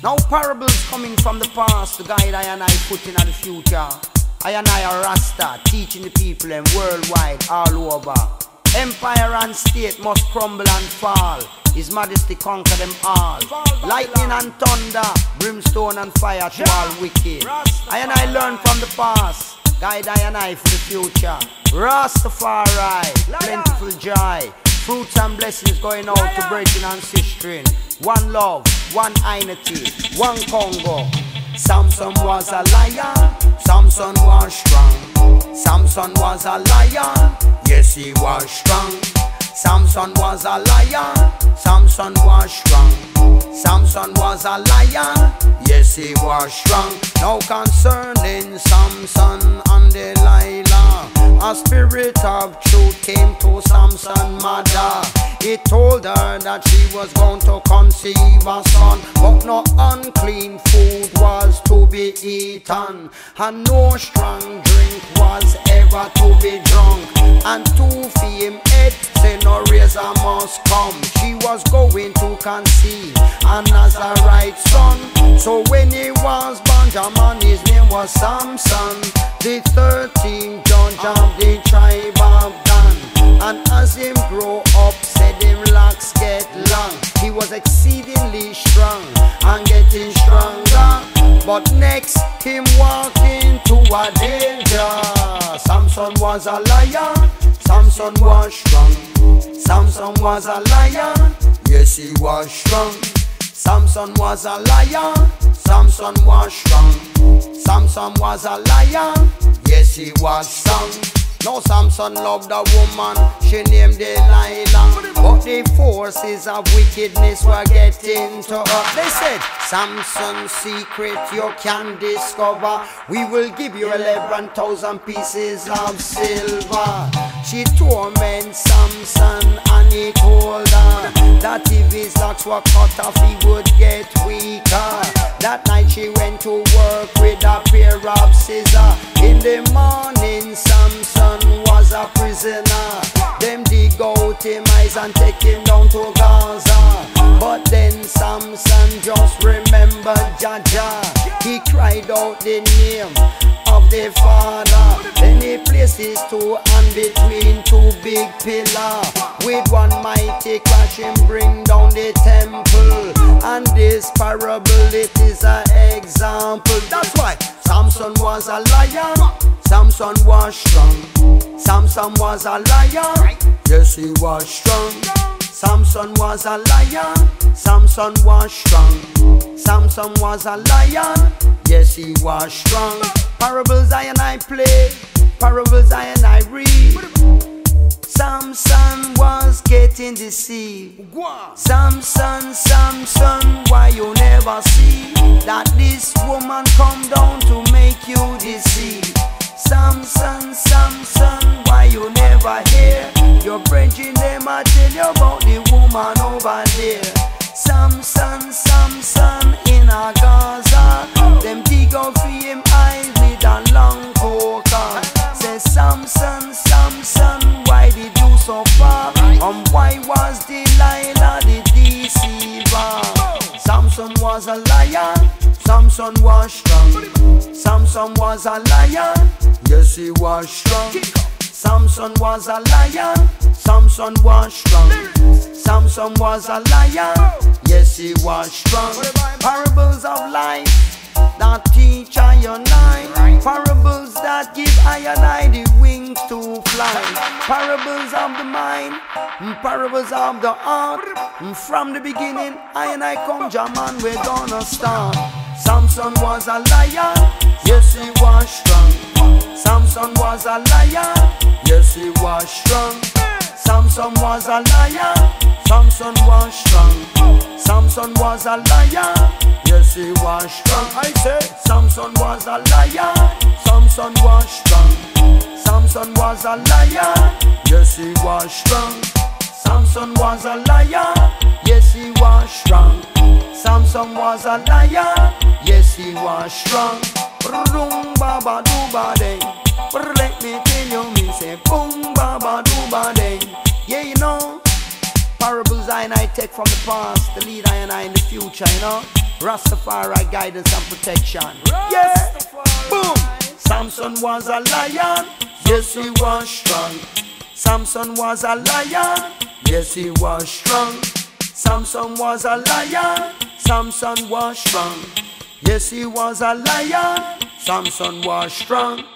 Now parables coming from the past to guide I and I put in the future. I and I are Rasta, teaching the people and worldwide, all over. Empire and state must crumble and fall. His Majesty conquer them all. Lightning and thunder, brimstone and fire to all wicked. I and I learn from the past, guide I and I for the future. Rastafari, plentiful joy. Fruits and blessings going out to breaking and sistering. One love, one unity, one Congo. Samson was a lion, Samson was strong. Samson was a lion, yes he was strong. Samson was a lion, Samson was strong. Samson was a lion, yes he was strong. Now concerning Samson and Delilah, a spirit of truth came to Samson's mother. He told her that she was going to conceive a son, but no unclean food was to be eaten, and no strong drink was ever to be drunk. And to feed him head, say no razor must come. She was going to conceive an Nazarite son. So when he was born, Jaman, his name was Samson, the 13th judge of the tribe of Dan. And as him grow up, said him locks get long. He was exceedingly strong and getting stronger. But next, him walk into a danger. Samson was a lion, Samson was strong. Samson was a lion, yes he was strong. Samson was a lion, Samson was strong. Samson was a lion, yes he was strong. Now Samson loved a woman, she named Delilah, but the forces of wickedness were getting to her. They said, Samson's secret you can discover. We will give you 11,000 pieces of silver. She tormented Samson and he told her that if his locks were cut off he would get weaker. That night she went to work with a pair of scissors. In the morning Samson was a prisoner. Them dig out him eyes and take him down to Gaza. But then Samson just remembered Jaja. He cried out the name of the Father. Then he placed his two hands between two big pillars. With one mighty crash him bring down the temple. And this parable it is an example. That's why Samson was a lion, Samson was strong. Samson was a lion, yes he was strong. Samson was a lion, Samson was strong. Samson was a lion, yes he was strong. Parables I and I play, parables I and I read. Samson was getting deceived. Samson, Samson, why you never see that this woman come down to make you deceive? Samson, Samson, why you never hear your brethren them a tell you about the woman over there? Samson, Samson in a Gaza, them dig out for him eyes with a long poker. Say Samson, Samson, why did you so far? Why was Delilah the deceiver? Samson was a lion, Samson was strong. Samson was a lion, yes he was strong. Samson was a lion, Samson was strong. Samson was a lion, yes he was strong. Parables of life that teach I and I, parables that give I and I the wings to fly. Parables of the mind, parables of the heart. From the beginning I and I come Jaman, we're gonna start. Samson was a lion, yes he was strong. Samson was a lion, yes he was strong. Samson was a lion, Samson was strong. Samson was a lion, yes he was strong. I say Samson was a lion, Samson was strong. Samson was a lion, yes he was strong. Samson was a lion, yes he was strong. Samson was a lion, yes he was strong. Boom baba do ba ding. Let me tell you, me say boom baba do ba ding. Yeah, you know, parables I and I take from the past to lead I and I in the future, you know. Rastafari guidance and protection. Yeah, boom. Samson was a lion, yes he was strong. Samson was a lion, yes he was strong. Samson was a lion, Samson was strong. Yes he was a lion, Samson was strong.